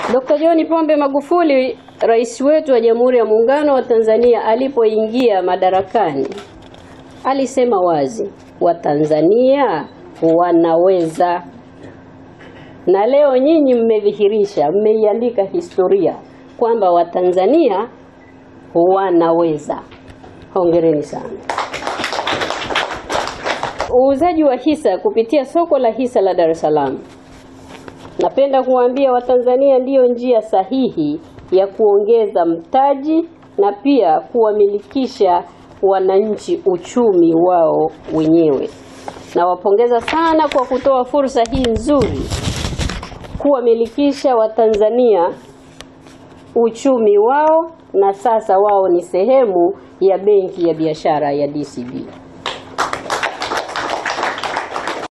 Dr. John Pombe Magufuli, rais wetu wa Jamhuri ya Muungano wa Tanzania, alipoingia madarakani alisema wazi, Watanzania wanaweza. Na leo nyinyi mmedhihirisha, mmeiandika historia kwamba Watanzania wanaweza. Hongereni sana. Uuzaji wa hisa kupitia soko la hisa la Dar es Salaam. Napenda kuwaambia Watanzania ndiyo njia sahihi ya kuongeza mtaji na pia kuwamilikisha wananchi uchumi wao wenyewe. Nawapongeza sana kwa kutoa fursa hii nzuri kuwamilikisha Watanzania uchumi wao, na sasa wao ni sehemu ya benki ya biashara ya DCB.